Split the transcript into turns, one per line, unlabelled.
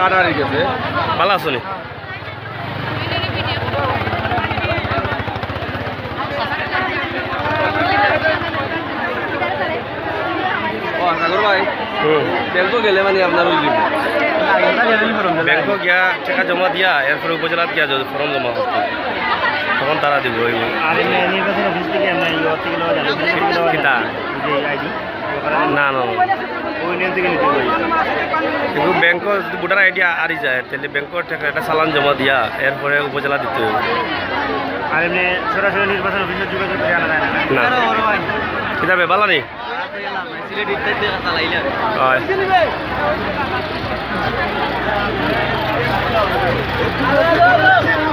টাকা গেছে।
ভালো আছো নি?
সাগর ভাই ব্যাংকক গেলে মানে আপনার ওই
ব্যাংক গিয়া টাকা জমা দিয়া এরপরে উপজেলাত গিয়া যদি ফর্ম জমা করতে তখন তারা দিব ওই
নির্বাচন অফিস থেকে আমরা
কিতা
আইডি
না না
ওই নিয়ম থেকে নিতে পারি।
কিন্তু ব্যাংক যদি ভোটার আইডি আরি যায় তাহলে ব্যাংকের টাকা একটা চালান জমা দিয়া এরপরে উপজেলা দিতে হবে।
আর এমনি সরাসরি নির্বাচন অফিসে যোগাযোগ করে আনা যায় না।
না কিতাবে ভালো নেই হয়